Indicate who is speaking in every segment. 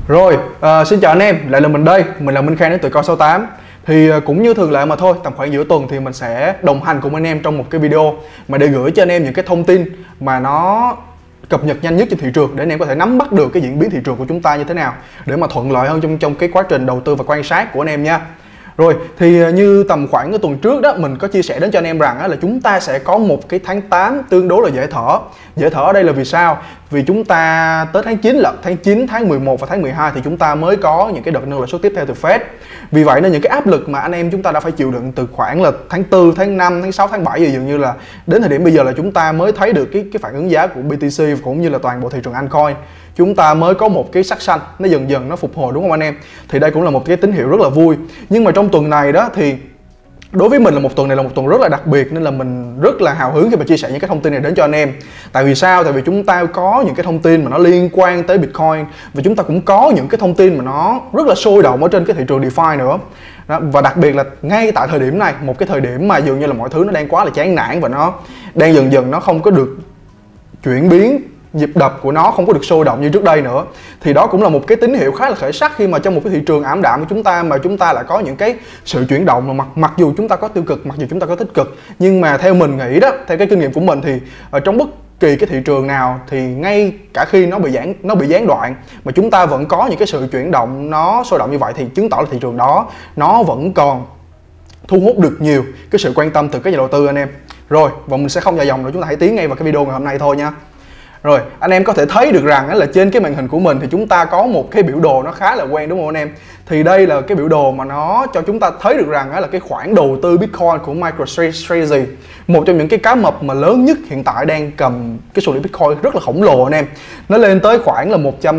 Speaker 1: Rồi, xin chào anh em, lại là mình đây, mình là Minh Khang đến từ Coi68. Thì cũng như thường lệ mà thôi, tầm khoảng giữa tuần thì mình sẽ đồng hành cùng anh em trong một cái video mà để gửi cho anh em những cái thông tin mà nó cập nhật nhanh nhất trên thị trường để anh em có thể nắm bắt được cái diễn biến thị trường của chúng ta như thế nào để mà thuận lợi hơn trong cái quá trình đầu tư và quan sát của anh em nha. Rồi, thì như tầm khoảng cái tuần trước đó mình có chia sẻ đến cho anh em rằng là chúng ta sẽ có một cái tháng 8 tương đối là dễ thở. Dễ thở ở đây là vì sao? Vì chúng ta tới tháng 9 là tháng 9, tháng 11 và tháng 12 thì chúng ta mới có những cái đợt nâng lãi suất tiếp theo từ Fed. Vì vậy nên những cái áp lực mà anh em chúng ta đã phải chịu đựng từ khoảng là tháng 4, tháng 5, tháng 6, tháng 7 thì dường như là đến thời điểm bây giờ là chúng ta mới thấy được cái phản ứng giá của BTC cũng như là toàn bộ thị trường altcoin. Chúng ta mới có một cái sắc xanh, nó dần dần nó phục hồi, đúng không anh em? Thì đây cũng là một cái tín hiệu rất là vui. Nhưng mà trong tuần này đó thì đối với mình là một tuần này là một tuần rất là đặc biệt, nên là mình rất là hào hứng khi mà chia sẻ những cái thông tin này đến cho anh em. Tại vì sao? Tại vì chúng ta có những cái thông tin mà nó liên quan tới Bitcoin, và chúng ta cũng có những cái thông tin mà nó rất là sôi động ở trên cái thị trường DeFi nữa. Đó, và đặc biệt là ngay tại thời điểm này, một cái thời điểm mà dường như là mọi thứ nó đang quá là chán nản và nó đang dần dần nó không có được chuyển biến, nhịp đập của nó không có được sôi động như trước đây nữa, thì đó cũng là một cái tín hiệu khá là khởi sắc khi mà trong một cái thị trường ảm đạm của chúng ta mà chúng ta lại có những cái sự chuyển động mà mặc dù chúng ta có tiêu cực, mặc dù chúng ta có tích cực, nhưng mà theo mình nghĩ đó, theo cái kinh nghiệm của mình thì ở trong bất kỳ cái thị trường nào thì ngay cả khi nó bị gián đoạn mà chúng ta vẫn có những cái sự chuyển động nó sôi động như vậy thì chứng tỏ là thị trường đó nó vẫn còn thu hút được nhiều cái sự quan tâm từ các nhà đầu tư anh em. Rồi, và mình sẽ không dài dòng nữa, chúng ta hãy tiến ngay vào cái video ngày hôm nay thôi nha. Rồi, anh em có thể thấy được rằng là trên cái màn hình của mình thì chúng ta có một cái biểu đồ nó khá là quen, đúng không anh em? Thì đây là cái biểu đồ mà nó cho chúng ta thấy được rằng là cái khoản đầu tư Bitcoin của MicroStrategy, một trong những cái cá mập mà lớn nhất hiện tại đang cầm cái số lượng Bitcoin rất là khổng lồ anh em. Nó lên tới khoảng là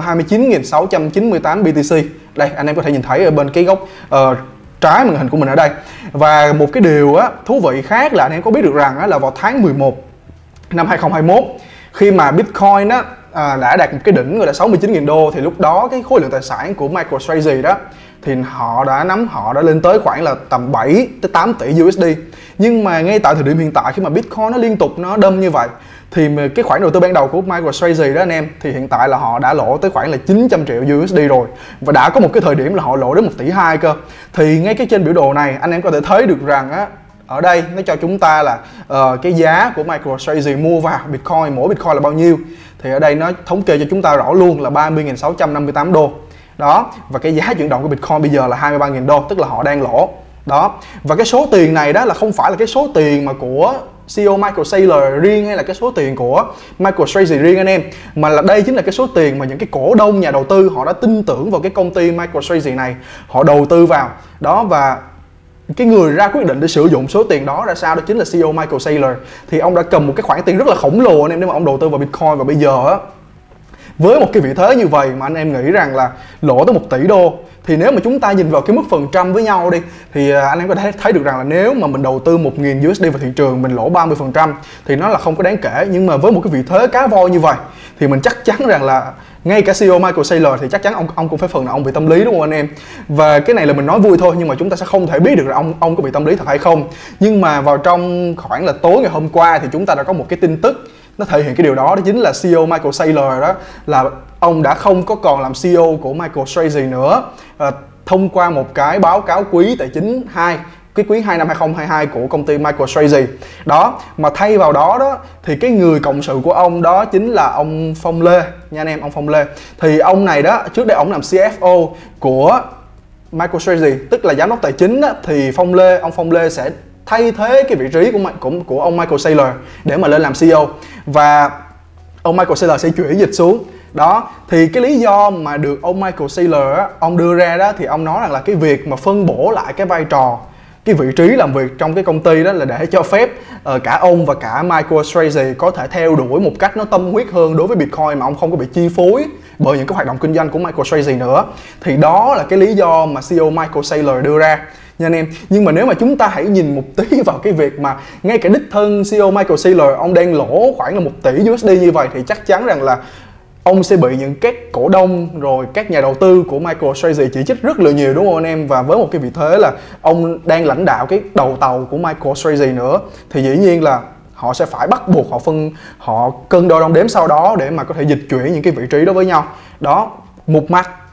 Speaker 1: 129.698 BTC. Đây, anh em có thể nhìn thấy ở bên cái góc trái màn hình của mình ở đây. Và một cái điều thú vị khác là anh em có biết được rằng là vào tháng 11 năm 2021, khi mà Bitcoin đã đạt một cái đỉnh gọi là 69.000 đô, thì lúc đó cái khối lượng tài sản của MicroStrategy đó thì họ đã lên tới khoảng là tầm 7 tới 8 tỷ USD. Nhưng mà ngay tại thời điểm hiện tại khi mà Bitcoin nó liên tục nó đâm như vậy thì cái khoản đầu tư ban đầu của MicroStrategy đó anh em, thì hiện tại là họ đã lỗ tới khoảng là 900 triệu USD rồi, và đã có một cái thời điểm là họ lỗ đến 1,2 tỷ cơ. Thì ngay cái trên biểu đồ này anh em có thể thấy được rằng ở đây nó cho chúng ta là cái giá của MicroStrategy mua vào Bitcoin, mỗi Bitcoin là bao nhiêu. Thì ở đây nó thống kê cho chúng ta rõ luôn là 30.658 đô. Đó, và cái giá chuyển động của Bitcoin bây giờ là 23.000 đô, tức là họ đang lỗ. Đó, và cái số tiền này đó là không phải là cái số tiền mà của CEO Michael Saylor riêng hay là cái số tiền của MicroStrategy riêng anh em, mà là đây chính là cái số tiền mà những cái cổ đông nhà đầu tư họ đã tin tưởng vào cái công ty MicroStrategy này, họ đầu tư vào. Đó, và cái người ra quyết định để sử dụng số tiền đó ra sao đó chính là CEO Michael Saylor. Thì ông đã cầm một cái khoản tiền rất là khổng lồ anh em để mà ông đầu tư vào Bitcoin, và bây giờ với một cái vị thế như vậy mà anh em nghĩ rằng là lỗ tới 1 tỷ đô, thì nếu mà chúng ta nhìn vào cái mức phần trăm với nhau đi thì anh em có thể thấy được rằng là nếu mà mình đầu tư 1.000 USD vào thị trường, mình lỗ 30% thì nó là không có đáng kể. Nhưng mà với một cái vị thế cá voi như vậy thì mình chắc chắn rằng là ngay cả CEO Michael Saylor thì chắc chắn ông cũng phải phần nào ông bị tâm lý, đúng không anh em? Và cái này là mình nói vui thôi, nhưng mà chúng ta sẽ không thể biết được là ông có bị tâm lý thật hay không. Nhưng mà vào trong khoảng là tối ngày hôm qua thì chúng ta đã có một cái tin tức nó thể hiện cái điều đó, đó chính là CEO Michael Saylor đó là ông đã không có còn làm CEO của MicroStrategy nữa, thông qua một cái báo cáo quý tài chính cái quý 2 năm 2022 của công ty MicroStrategy. Đó, mà thay vào đó thì cái người cộng sự của ông đó chính là ông Phong Lê nha anh em, ông Phong Lê. Thì ông này đó, trước đây ông làm CFO của MicroStrategy, tức là giám đốc tài chính đó, thì ông Phong Lê sẽ thay thế cái vị trí của ông Michael Saylor để mà lên làm CEO, và ông Michael Saylor sẽ chuyển dịch xuống. Đó, thì cái lý do mà được ông Michael Saylor ông đưa ra đó thì ông nói rằng là cái việc mà phân bổ lại cái vai trò, cái vị trí làm việc trong cái công ty đó là để cho phép cả ông và cả MicroStrategy có thể theo đuổi một cách nó tâm huyết hơn đối với Bitcoin, mà ông không có bị chi phối bởi những cái hoạt động kinh doanh của MicroStrategy nữa. Thì đó là cái lý do mà CEO Michael Saylor đưa ra nha anh em. Nhưng mà nếu mà chúng ta hãy nhìn một tí vào cái việc mà ngay cả đích thân CEO Michael Saylor ông đang lỗ khoảng là 1 tỷ USD như vậy, thì chắc chắn rằng là ông sẽ bị những các cổ đông rồi các nhà đầu tư của MicroStrategy chỉ trích rất là nhiều, đúng không anh em? Và với một cái vị thế là ông đang lãnh đạo cái đầu tàu của MicroStrategy nữa, thì dĩ nhiên là họ sẽ phải bắt buộc họ cân đo đong đếm sau đó để mà có thể dịch chuyển những cái vị trí đó với nhau. Đó, một mặt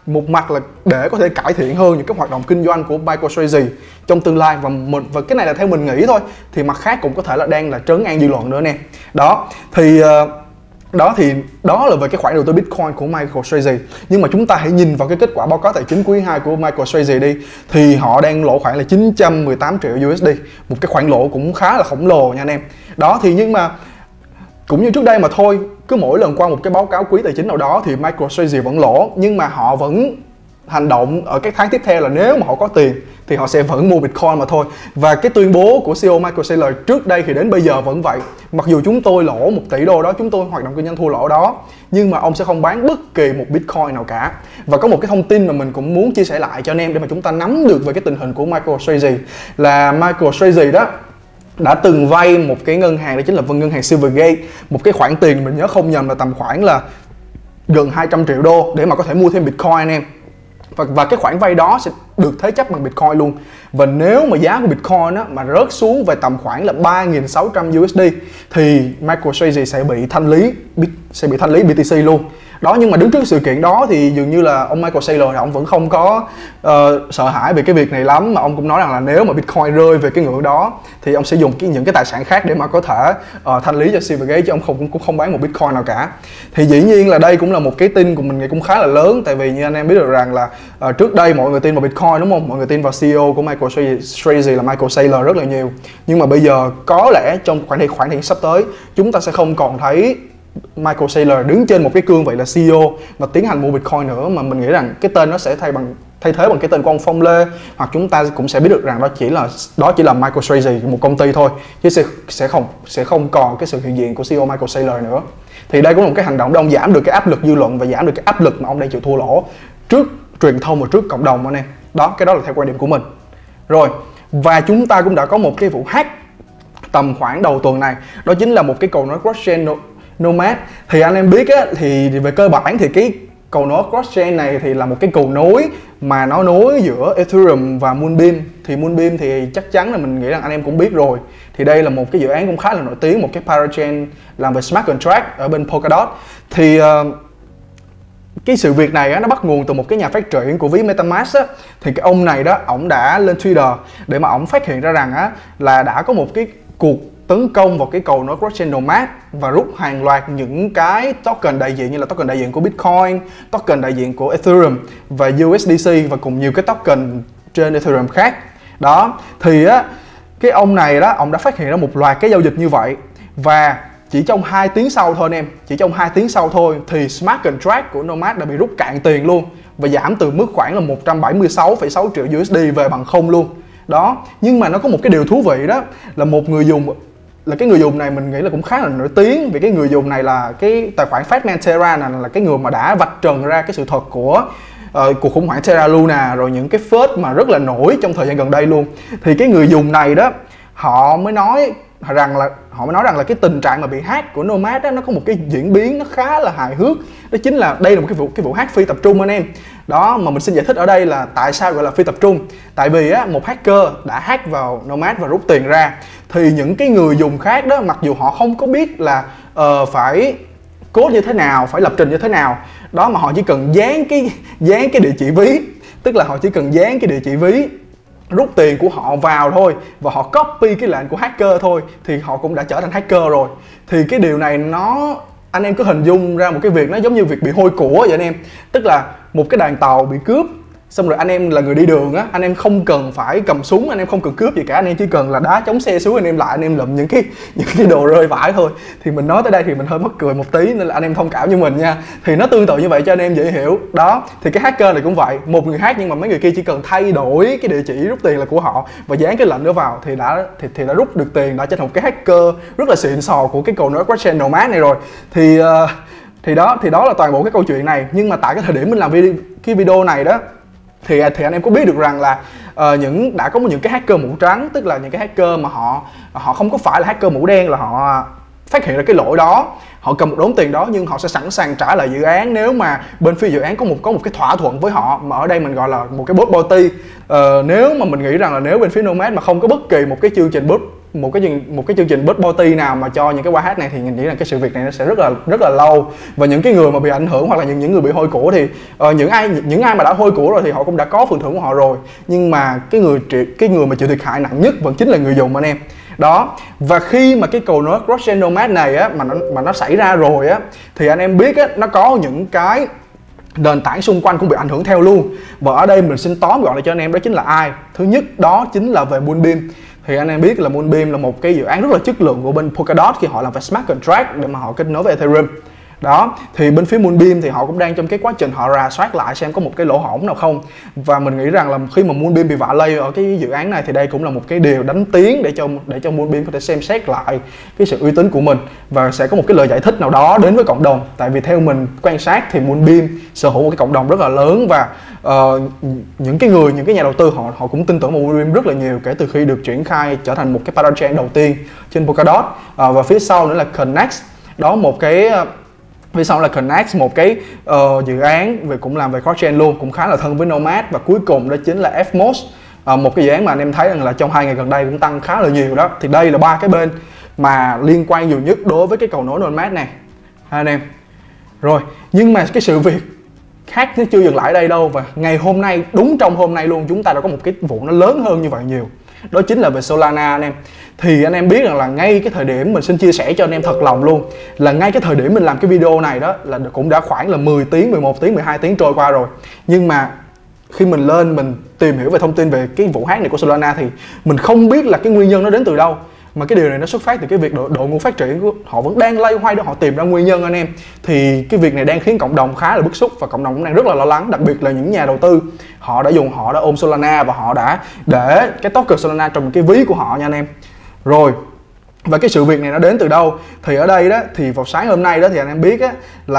Speaker 1: một mặt là để có thể cải thiện hơn những cái hoạt động kinh doanh của MicroStrategy trong tương lai, và cái này là theo mình nghĩ thôi, thì mặt khác cũng có thể là đang là trấn an dư luận nữa nè. Đó thì đó là về cái khoản đầu tư Bitcoin của MicroStrategy. Nhưng mà chúng ta hãy nhìn vào cái kết quả báo cáo tài chính quý 2 của MicroStrategy đi, thì họ đang lỗ khoảng là 918 triệu USD, một cái khoản lỗ cũng khá là khổng lồ nha anh em. Đó thì nhưng mà cũng như trước đây mà thôi, cứ mỗi lần qua một cái báo cáo quý tài chính nào đó thì MicroStrategy vẫn lỗ, nhưng mà họ vẫn hành động ở các tháng tiếp theo là nếu mà họ có tiền thì họ sẽ vẫn mua Bitcoin mà thôi. Và cái tuyên bố của CEO Michael Saylor trước đây thì đến bây giờ vẫn vậy. Mặc dù chúng tôi lỗ 1 tỷ đô đó, chúng tôi hoạt động kinh doanh thua lỗ đó, nhưng mà ông sẽ không bán bất kỳ một Bitcoin nào cả. Và có một cái thông tin mà mình cũng muốn chia sẻ lại cho anh em để mà chúng ta nắm được về cái tình hình của MicroStrategy, là MicroStrategy đó đã từng vay một cái ngân hàng, đó chính là ngân hàng Silvergate, một cái khoản tiền mình nhớ không nhầm là tầm khoảng là gần 200 triệu đô để mà có thể mua thêm Bitcoin anh em. Và cái khoản vay đó sẽ được thế chấp bằng Bitcoin luôn. Và nếu mà giá của Bitcoin á, mà rớt xuống về tầm khoảng là 3.600 USD thì MicroStrategy sẽ bị thanh lý BTC luôn. Đó, nhưng mà đứng trước sự kiện đó thì dường như là ông Michael Saylor ông vẫn không có sợ hãi về cái việc này lắm, mà ông cũng nói rằng là nếu mà Bitcoin rơi về cái ngưỡng đó thì ông sẽ dùng những cái tài sản khác để mà có thể thanh lý cho Silvergate, chứ ông cũng không bán một Bitcoin nào cả. Thì dĩ nhiên là đây cũng là một cái tin của mình nghĩ cũng khá là lớn, tại vì như anh em biết được rằng là trước đây mọi người tin vào Bitcoin đúng không? Mọi người tin vào CEO của MicroStrategy là Michael Saylor rất là nhiều. Nhưng mà bây giờ có lẽ trong khoảng thời gian sắp tới chúng ta sẽ không còn thấy Michael Saylor đứng trên một cái cương vị là CEO và tiến hành mua Bitcoin nữa, mà mình nghĩ rằng cái tên nó sẽ thay thế bằng cái tên của ông Phong Lê, hoặc chúng ta cũng sẽ biết được rằng đó chỉ là MicroStrategy, một công ty thôi, chứ sẽ không còn cái sự hiện diện của CEO Michael Saylor nữa. Thì đây cũng là một cái hành động để ông giảm được cái áp lực dư luận và giảm được cái áp lực mà ông đang chịu thua lỗ trước truyền thông và trước cộng đồng anh em. Đó, cái đó là theo quan điểm của mình. Rồi, và chúng ta cũng đã có một cái vụ hack tầm khoảng đầu tuần này, đó chính là một cái cầu nối cross-chain Nomad. Thì anh em biết á, thì về cơ bản thì cái cầu nối cross-chain này thì là một cái cầu nối mà nó nối giữa Ethereum và Moonbeam. Thì Moonbeam thì chắc chắn là mình nghĩ rằng anh em cũng biết rồi. Thì đây là một cái dự án cũng khá là nổi tiếng, một cái parachain làm về smart contract ở bên Polkadot. Thì cái sự việc này á, nó bắt nguồn từ một cái nhà phát triển của ví MetaMask á. Thì cái ông này đó, ổng đã lên Twitter để mà ổng phát hiện ra rằng á, là đã có một cái cuộc tấn công vào cái cầu nối cross-chain Nomad và rút hàng loạt những cái token đại diện, như là token đại diện của Bitcoin, token đại diện của Ethereum và USDC, và cùng nhiều cái token trên Ethereum khác. Đó, thì á, cái ông này đó, ông đã phát hiện ra một loạt cái giao dịch như vậy, và chỉ trong 2 tiếng sau thôi anh em, chỉ trong 2 tiếng sau thôi thì smart contract của Nomad đã bị rút cạn tiền luôn, và giảm từ mức khoảng là 176,6 triệu USD về bằng không luôn. Đó, nhưng mà nó có một cái điều thú vị đó là một người dùng, là cái người dùng này mình nghĩ là cũng khá là nổi tiếng, vì cái người dùng này là cái tài khoản Fatman Terra này, là cái người mà đã vạch trần ra cái sự thật của cuộc khủng hoảng Terra Luna, rồi những cái phết mà rất là nổi trong thời gian gần đây luôn. Thì cái người dùng này đó, họ mới nói rằng là cái tình trạng mà bị hack của Nomad đó, nó có một cái diễn biến nó khá là hài hước. Đó chính là đây là một cái vụ hack phi tập trung anh em. Đó, mà mình xin giải thích ở đây là tại sao gọi là phi tập trung. Tại vì á, một hacker đã hack vào Nomad và rút tiền ra, thì những cái người dùng khác đó, mặc dù họ không có biết là phải code như thế nào, phải lập trình như thế nào đó, mà họ chỉ cần dán cái địa chỉ ví, tức là họ chỉ cần dán cái địa chỉ ví rút tiền của họ vào thôi, và họ copy cái lệnh của hacker thôi, thì họ cũng đã trở thành hacker rồi. Thì cái điều này anh em cứ hình dung ra một cái việc nó giống như việc bị hôi của vậy anh em. Tức là một cái đoàn tàu bị cướp, xong rồi anh em là người đi đường á, anh em không cần phải cầm súng, anh em không cần cướp gì cả, anh em chỉ cần là đá chống xe xuống, anh em lại anh em lụm những cái đồ rơi vãi thôi. Thì mình nói tới đây thì mình hơi mắc cười một tí, nên là anh em thông cảm như mình nha. Thì nó tương tự như vậy cho anh em dễ hiểu. Đó, thì cái hacker này cũng vậy, một người hack nhưng mà mấy người kia chỉ cần thay đổi cái địa chỉ rút tiền là của họ và dán cái lệnh đó vào thì đã rút được tiền, đã trở thành một cái hacker rất là xịn sò của cái cầu nối cross-chain Nomad này rồi. Thì đó là toàn bộ cái câu chuyện này. Nhưng mà tại cái thời điểm mình làm cái video này đó, thì anh em có biết được rằng là đã có những cái hacker mũ trắng, tức là những cái hacker mà họ không có phải là hacker mũ đen, là họ phát hiện ra cái lỗi đó, họ cầm một đống tiền đó, nhưng họ sẽ sẵn sàng trả lại dự án nếu mà bên phía dự án có một cái thỏa thuận với họ, mà ở đây mình gọi là một cái bot bounty. Nếu mà mình nghĩ rằng là nếu bên phía Nomad mà không có bất kỳ một cái chương trình một cái chương trình bird bounty nào mà cho những cái white hat này, thì mình nghĩ là cái sự việc này nó sẽ rất là lâu. Và những cái người mà bị ảnh hưởng hoặc là những người bị hôi của thì những ai mà đã hôi của rồi thì họ cũng đã có phần thưởng của họ rồi, nhưng mà cái người mà chịu thiệt hại nặng nhất vẫn chính là người dùng anh em. Đó, và khi mà cái cầu nối Cross-Chain Nomad này á mà nó xảy ra rồi á, thì anh em biết á, nó có những cái nền tảng xung quanh cũng bị ảnh hưởng theo luôn. Và ở đây mình xin tóm gọn lại cho anh em, đó chính là ai. Thứ nhất đó chính là về Moonbeam. Thì anh em biết là Moonbeam là một cái dự án rất là chất lượng của bên Polkadot khi họ làm về smart contract để mà họ kết nối với Ethereum. Đó, thì bên phía Moonbeam thì họ cũng đang trong cái quá trình họ rà soát lại xem có một cái lỗ hổng nào không. Và mình nghĩ rằng là khi mà Moonbeam bị vạ lây ở cái dự án này thì đây cũng là một cái điều đánh tiếng để cho Moonbeam có thể xem xét lại cái sự uy tín của mình và sẽ có một cái lời giải thích nào đó đến với cộng đồng. Tại vì theo mình quan sát thì Moonbeam sở hữu một cái cộng đồng rất là lớn và những cái nhà đầu tư họ cũng tin tưởng vào Moonbeam rất là nhiều kể từ khi được triển khai trở thành một cái parachain đầu tiên trên Polkadot. Và phía sau nữa là Connect, đó một cái phía sau là Connect, một cái dự án cũng làm về cross-chain luôn, cũng khá là thân với Nomad. Và cuối cùng đó chính là Fmos, một cái dự án mà anh em thấy rằng là trong 2 ngày gần đây cũng tăng khá là nhiều đó. Thì đây là 3 cái bên mà liên quan nhiều nhất đối với cái cầu nối Nomad này anh em. Rồi, nhưng mà cái sự việc khác nó chưa dừng lại ở đây đâu. Và ngày hôm nay, đúng trong hôm nay luôn, chúng ta đã có một cái vụ nó lớn hơn như vậy nhiều. Đó chính là về Solana anh em. Thì anh em biết rằng là ngay cái thời điểm mình xin chia sẻ cho anh em thật lòng luôn, là ngay cái thời điểm mình làm cái video này đó là cũng đã khoảng là 10 tiếng, 11 tiếng, 12 tiếng trôi qua rồi. Nhưng mà khi mình lên mình tìm hiểu về thông tin về cái vụ hack này của Solana thì mình không biết là cái nguyên nhân nó đến từ đâu. Mà cái điều này nó xuất phát từ cái việc đội ngũ phát triển của họ vẫn đang loay hoay để họ tìm ra nguyên nhân anh em. Thì cái việc này đang khiến cộng đồng khá là bức xúc và cộng đồng cũng đang rất là lo lắng, đặc biệt là những nhà đầu tư họ đã ôm Solana và họ đã để cái token Solana trong cái ví của họ nha anh em. Rồi, và cái sự việc này nó đến từ đâu? Thì ở đây đó, thì vào sáng hôm nay đó thì anh em biết á,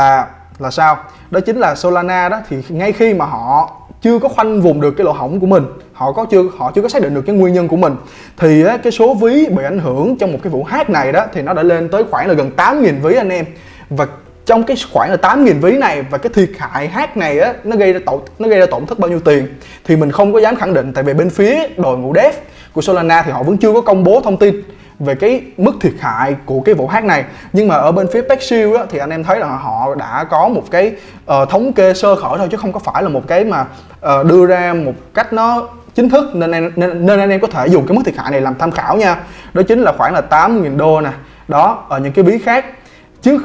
Speaker 1: là sao? Đó chính là Solana đó, thì ngay khi mà họ chưa có khoanh vùng được cái lỗ hổng của mình, họ chưa có xác định được cái nguyên nhân của mình, thì á, cái số ví bị ảnh hưởng trong một cái vụ hack này đó thì nó đã lên tới khoảng là gần 8.000 ví anh em. Và trong cái khoảng là 8.000 ví này và cái thiệt hại hack này á, nó gây ra tổn thất bao nhiêu tiền thì mình không có dám khẳng định, tại vì bên phía đội ngũ dev của Solana thì họ vẫn chưa có công bố thông tin về cái mức thiệt hại của cái vụ hack này. Nhưng mà ở bên phía Paxil á, thì anh em thấy là họ đã có một cái thống kê sơ khởi thôi, chứ không có phải là một cái mà đưa ra một cách nó chính thức, nên anh em có thể dùng cái mức thiệt hại này làm tham khảo nha. Đó chính là khoảng là 8.000 đô nè. Đó, ở những cái ví khác trước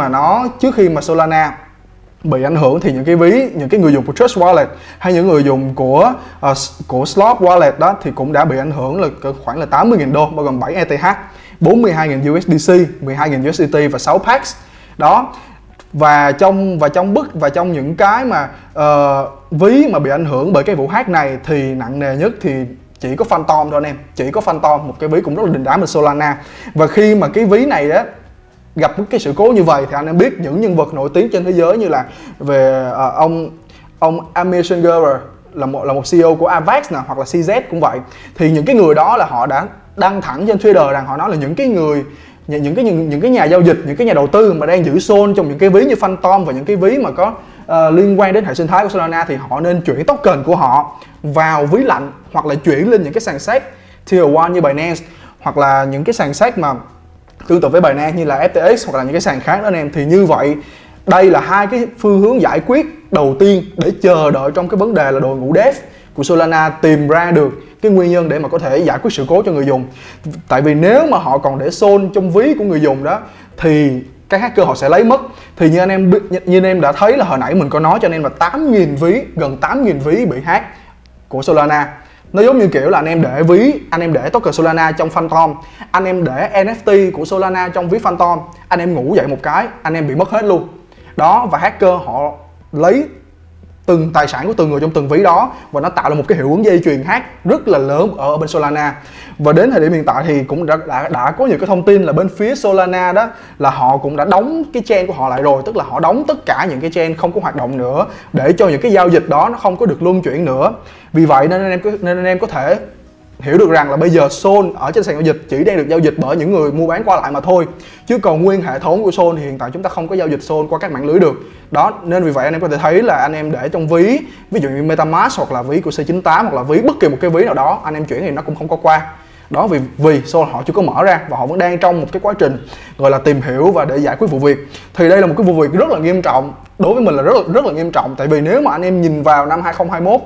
Speaker 1: khi mà Solana bị ảnh hưởng thì những cái người dùng của Trust Wallet hay những người dùng của Slot Wallet đó thì cũng đã bị ảnh hưởng là khoảng là 80.000 đô, bao gồm 7 ETH, 42.000 USDC, 12.000 USDT và 6 Pax. Đó. Và trong những cái mà ví mà bị ảnh hưởng bởi cái vụ hack này thì nặng nề nhất thì chỉ có Phantom thôi anh em, chỉ có Phantom, một cái ví cũng rất là đình đám ở Solana. Và khi mà cái ví này đó gặp cái sự cố như vậy thì anh em biết những nhân vật nổi tiếng trên thế giới như là về ông Amir Sengerer là một CEO của Avax nè, hoặc là CZ cũng vậy, thì những cái người đó là họ đã đăng thẳng trên Twitter rằng họ nói là những cái nhà giao dịch, những cái nhà đầu tư mà đang giữ xôn trong những cái ví như Phantom và những cái ví mà có liên quan đến hệ sinh thái của Solana thì họ nên chuyển token của họ vào ví lạnh hoặc là chuyển lên những cái sàn sách Tier 1 như Binance, hoặc là những cái sàn sách mà tương tự với Binance như là FTX hoặc là những cái sàn khác đó anh em. Thì như vậy đây là hai cái phương hướng giải quyết đầu tiên để chờ đợi trong cái vấn đề là đội ngũ dev của Solana tìm ra được cái nguyên nhân để mà có thể giải quyết sự cố cho người dùng. Tại vì nếu mà họ còn để xôn trong ví của người dùng đó thì các hacker họ sẽ lấy mất. Thì như anh em đã thấy là hồi nãy mình có nói cho anh em là 8.000 ví, gần 8.000 ví bị hack của Solana. Nó giống như kiểu là anh em để token Solana trong Phantom, anh em để NFT của Solana trong ví Phantom, anh em ngủ dậy một cái, anh em bị mất hết luôn. Đó, và hacker họ lấy từng tài sản của từng người trong từng ví đó và nó tạo ra một cái hiệu ứng dây chuyền hack rất là lớn ở bên Solana. Và đến thời điểm hiện tại thì cũng đã có nhiều cái thông tin là bên phía Solana đó là họ cũng đã đóng cái chain của họ lại rồi, tức là họ đóng tất cả những cái chain không có hoạt động nữa để cho những cái giao dịch đó nó không có được luân chuyển nữa. Vì vậy nên anh em có thể hiểu được rằng là bây giờ Sol ở trên sàn giao dịch chỉ đang được giao dịch bởi những người mua bán qua lại mà thôi, chứ còn nguyên hệ thống của Sol thì hiện tại chúng ta không có giao dịch Sol qua các mạng lưới được. Đó, nên vì vậy anh em có thể thấy là anh em để trong ví, ví dụ như MetaMask hoặc là ví của C98 hoặc là ví bất kỳ một cái ví nào đó, anh em chuyển thì nó cũng không có qua. Đó, vì Sol họ chưa có mở ra và họ vẫn đang trong một cái quá trình gọi là tìm hiểu và để giải quyết vụ việc. Thì đây là một cái vụ việc rất là nghiêm trọng, đối với mình là rất là nghiêm trọng. Tại vì nếu mà anh em nhìn vào năm 2021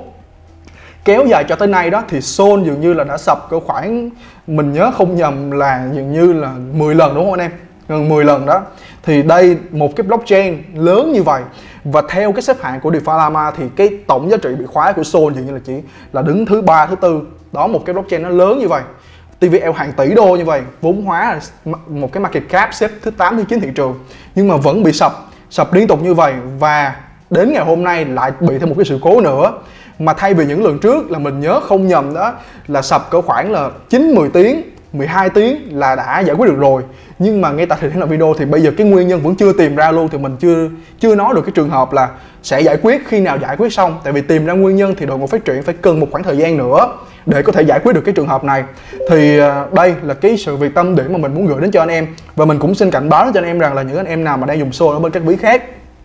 Speaker 1: kéo dài cho tới nay đó, thì Sol dường như là đã sập cỡ khoảng, mình nhớ không nhầm là dường như là 10 lần đúng không anh em? Gần 10 lần đó. Thì đây, một cái blockchain lớn như vậy, và theo cái xếp hạng của DeFi Llama thì cái tổng giá trị bị khóa của Sol dường như là chỉ là đứng thứ 3, thứ 4. Đó, một cái blockchain nó lớn như vậy, TVL hàng tỷ đô như vậy, vốn hóa là một cái market cap xếp thứ 8, thứ 9 thị trường, nhưng mà vẫn bị sập liên tục như vậy. Và đến ngày hôm nay lại bị thêm một cái sự cố nữa, mà thay vì những lần trước là mình nhớ không nhầm đó là sập cỡ khoảng là 9-10 tiếng, 12 tiếng là đã giải quyết được rồi. Nhưng mà ngay tại thời điểm làm video thì bây giờ cái nguyên nhân vẫn chưa tìm ra luôn, thì mình chưa nói được cái trường hợp là sẽ giải quyết khi nào giải quyết xong. Tại vì tìm ra nguyên nhân thì đội ngũ phát triển phải cần một khoảng thời gian nữa để có thể giải quyết được cái trường hợp này. Thì đây là cái sự việc tâm điểm mà mình muốn gửi đến cho anh em. Và mình cũng xin cảnh báo cho anh em rằng là những anh em nào mà đang dùng Sol ở bên các ví khác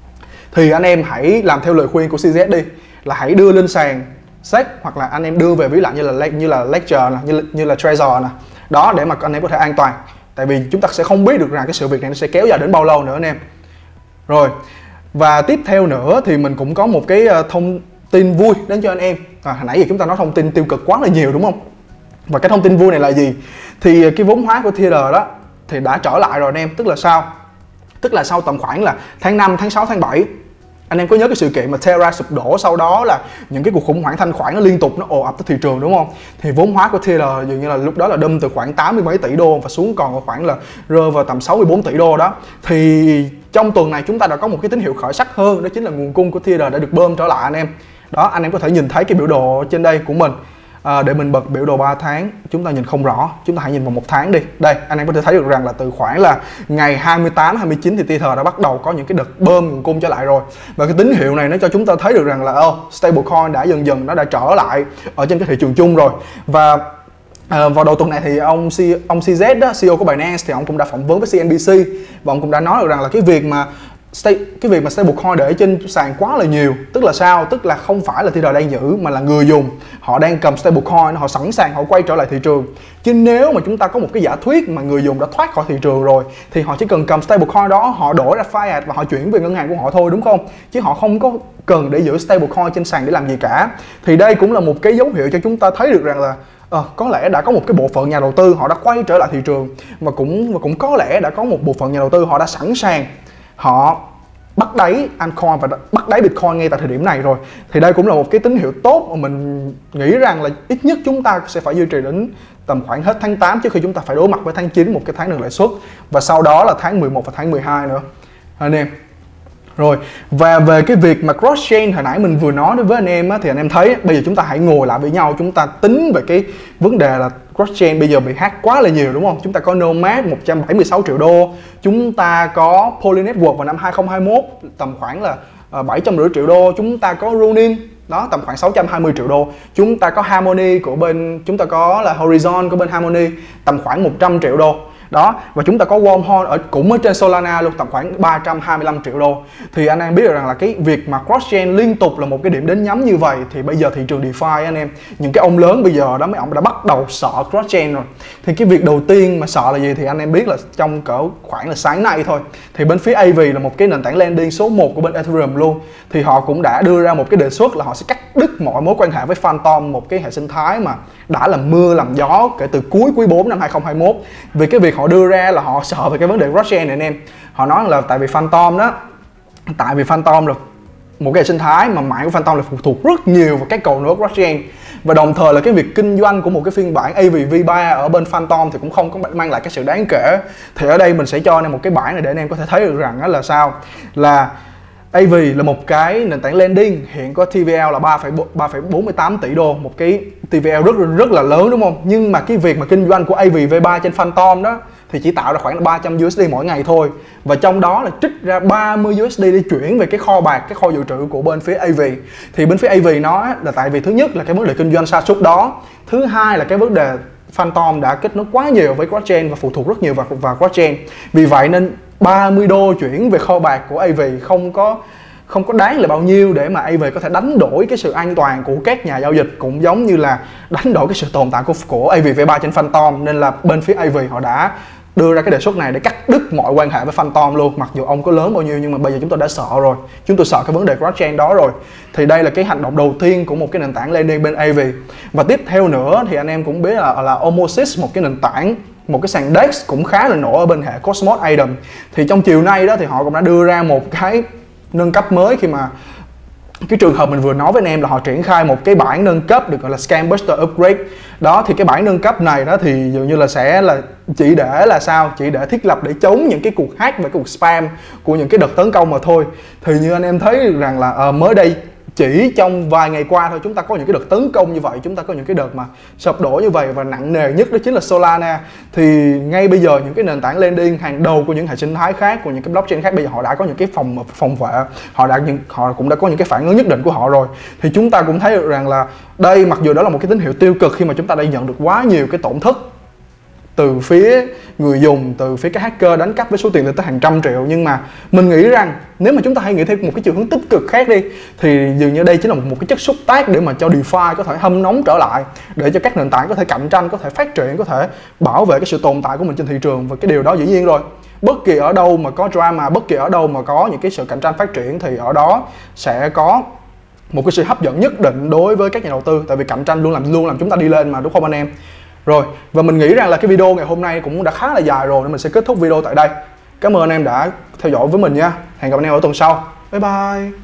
Speaker 1: thì anh em hãy làm theo lời khuyên của CZ đi, là hãy đưa lên sàn SEC, hoặc là anh em đưa về ví lãi như là Ledger nè, như là Trezor nè. Đó, để mà anh em có thể an toàn. Tại vì chúng ta sẽ không biết được rằng cái sự việc này nó sẽ kéo dài đến bao lâu nữa anh em. Rồi, và tiếp theo nữa thì mình cũng có một cái thông tin vui đến cho anh em. Hồi nãy giờ chúng ta nói thông tin tiêu cực quá là nhiều đúng không? Và cái thông tin vui này là gì? Thì cái vốn hóa của Tether đó thì đã trở lại rồi anh em. Tức là sao? Tức là sau tầm khoảng là tháng 5, tháng 6, tháng 7, anh em có nhớ cái sự kiện mà Terra sụp đổ, sau đó là những cái cuộc khủng hoảng thanh khoản nó liên tục nó ồ ập tới thị trường đúng không? Thì vốn hóa của Tether dường như là lúc đó là đâm từ khoảng 80 mấy tỷ đô và xuống còn khoảng là rơi vào tầm 64 tỷ đô đó. Thì trong tuần này chúng ta đã có một cái tín hiệu khởi sắc hơn, đó chính là nguồn cung của Tether đã được bơm trở lại anh em. Đó, anh em có thể nhìn thấy cái biểu đồ trên đây của mình. Để mình bật biểu đồ 3 tháng, chúng ta nhìn không rõ, chúng ta hãy nhìn vào 1 tháng đi. Đây, anh em có thể thấy được rằng là từ khoảng là ngày 28, 29 thì Tether đã bắt đầu có những cái đợt bơm nguồn cung trở lại rồi. Và cái tín hiệu này nó cho chúng ta thấy được rằng là stablecoin đã dần dần nó đã trở lại ở trên cái thị trường chung rồi. Và vào đầu tuần này thì ông CZ đó, CEO của Binance, thì ông cũng đã phỏng vấn với CNBC và ông cũng đã nói được rằng là cái việc mà stablecoin để trên sàn quá là nhiều. Tức là sao? Tức là không phải là Tether đang giữ, mà là người dùng họ đang cầm stablecoin, họ sẵn sàng họ quay trở lại thị trường. Chứ nếu mà chúng ta có một cái giả thuyết mà người dùng đã thoát khỏi thị trường rồi thì họ chỉ cần cầm stablecoin đó, họ đổi ra fiat và họ chuyển về ngân hàng của họ thôi, đúng không? Chứ họ không có cần để giữ stablecoin trên sàn để làm gì cả. Thì đây cũng là một cái dấu hiệu cho chúng ta thấy được rằng là có lẽ đã có một cái bộ phận nhà đầu tư họ đã quay trở lại thị trường, và cũng có lẽ đã có một bộ phận nhà đầu tư họ đã sẵn sàng họ bắt đáy altcoin và bắt đáy Bitcoin ngay tại thời điểm này rồi. Thì đây cũng là một cái tín hiệu tốt mà mình nghĩ rằng là ít nhất chúng ta sẽ phải duy trì đến tầm khoảng hết tháng 8 trước khi chúng ta phải đối mặt với tháng 9, một cái tháng nâng lãi suất, và sau đó là tháng 11 và tháng 12 nữa anh em. Rồi, và về cái việc mà cross chain hồi nãy mình vừa nói với anh em á, thì anh em thấy bây giờ chúng ta hãy ngồi lại với nhau, chúng ta tính về cái vấn đề là cross chain bây giờ bị hack quá là nhiều đúng không? Chúng ta có Nomad 176 triệu đô, chúng ta có Poly Network vào năm 2021 tầm khoảng là 750 triệu đô, chúng ta có Ronin đó tầm khoảng 620 triệu đô, chúng ta có Harmony của bên, chúng ta có là Horizon của bên Harmony tầm khoảng 100 triệu đô. Đó, và chúng ta có Wormhole cũng ở trên Solana luôn tầm khoảng 325 triệu đô. Thì anh em biết được rằng là cái việc mà cross chain liên tục là một cái điểm đến nhắm như vậy, thì bây giờ thị trường DeFi anh em, những cái ông lớn bây giờ đó, mấy ông đã bắt đầu sợ cross chain rồi. Thì cái việc đầu tiên mà sợ là gì thì anh em biết là trong cỡ khoảng là sáng nay thôi, thì bên phía AV là một cái nền tảng lending số 1 của bên Ethereum luôn, thì họ cũng đã đưa ra một cái đề xuất là họ sẽ cắt đứt mọi mối quan hệ với Phantom, một cái hệ sinh thái mà đã làm mưa làm gió kể từ cuối quý 4 năm 2021. Vì cái việc họ đưa ra là họ sợ về cái vấn đề cross chain này anh em. Họ nói là tại vì Phantom đó, tại vì Phantom là một cái hệ sinh thái mà mạng của Phantom là phụ thuộc rất nhiều vào các cầu nối cross chain, và đồng thời là cái việc kinh doanh của một cái phiên bản AVV3 ở bên Phantom thì cũng không có mang lại cái sự đáng kể. Thì ở đây mình sẽ cho anh em một cái bảng này để anh em có thể thấy được rằng đó là sao, là AV là một cái nền tảng lending hiện có TVL là 3,48 tỷ đô, một cái TVL rất là lớn đúng không? Nhưng mà cái việc mà kinh doanh của AVV3 trên Phantom đó thì chỉ tạo ra khoảng là 300 USD mỗi ngày thôi, và trong đó là trích ra 30 USD để chuyển về cái kho bạc, cái kho dự trữ của bên phía AV. Thì bên phía AV nói là tại vì thứ nhất là cái vấn đề kinh doanh sa sút đó, thứ hai là cái vấn đề Phantom đã kết nối quá nhiều với cross chain và phụ thuộc rất nhiều vào cross chain. Vì vậy nên 30 đô chuyển về kho bạc của AV không có đáng là bao nhiêu để mà AV có thể đánh đổi cái sự an toàn của các nhà giao dịch, cũng giống như là đánh đổi cái sự tồn tại của AVV3 trên Phantom. Nên là bên phía AV họ đã đưa ra cái đề xuất này để cắt đứt mọi quan hệ với Phantom luôn. Mặc dù ông có lớn bao nhiêu nhưng mà bây giờ chúng tôi đã sợ rồi, chúng tôi sợ cái vấn đề cross-chain đó rồi. Thì đây là cái hành động đầu tiên của một cái nền tảng lending bên AV. Và tiếp theo nữa thì anh em cũng biết là Omosis, một cái nền tảng, một cái sàn DEX cũng khá là nổi ở bên hệ Cosmos Atom. Thì trong chiều nay đó thì họ cũng đã đưa ra một cái nâng cấp mới, khi mà cái trường hợp mình vừa nói với anh em là họ triển khai một cái bản nâng cấp được gọi là Scam Buster Upgrade. Đó thì cái bản nâng cấp này đó thì dường như là sẽ là chỉ để là sao? Chỉ để thiết lập để chống những cái cuộc hack và cuộc spam của những cái đợt tấn công mà thôi. Thì như anh em thấy được rằng là mới đây, chỉ trong vài ngày qua thôi, chúng ta có những cái đợt tấn công như vậy, chúng ta có những cái đợt mà sập đổ như vậy, và nặng nề nhất đó chính là Solana. Thì ngay bây giờ những cái nền tảng lending hàng đầu của những hệ sinh thái khác, của những cái blockchain khác, bây giờ họ đã có những cái phòng vệ, họ cũng đã có những cái phản ứng nhất định của họ rồi. Thì chúng ta cũng thấy được rằng là đây, mặc dù đó là một cái tín hiệu tiêu cực khi mà chúng ta đã nhận được quá nhiều cái tổn thất từ phía người dùng, từ phía các hacker đánh cắp với số tiền lên tới hàng trăm triệu, nhưng mà mình nghĩ rằng nếu mà chúng ta hãy nghĩ theo một cái chiều hướng tích cực khác đi, thì dường như đây chính là một cái chất xúc tác để mà cho DeFi có thể hâm nóng trở lại, để cho các nền tảng có thể cạnh tranh, có thể phát triển, có thể bảo vệ cái sự tồn tại của mình trên thị trường. Và cái điều đó dĩ nhiên rồi, bất kỳ ở đâu mà có drama, bất kỳ ở đâu mà có những cái sự cạnh tranh phát triển thì ở đó sẽ có một cái sự hấp dẫn nhất định đối với các nhà đầu tư, tại vì cạnh tranh luôn làm chúng ta đi lên mà, đúng không anh em? Rồi, và mình nghĩ rằng là cái video ngày hôm nay cũng đã khá là dài rồi, nên mình sẽ kết thúc video tại đây. Cảm ơn anh em đã theo dõi với mình nha. Hẹn gặp anh em ở tuần sau. Bye bye.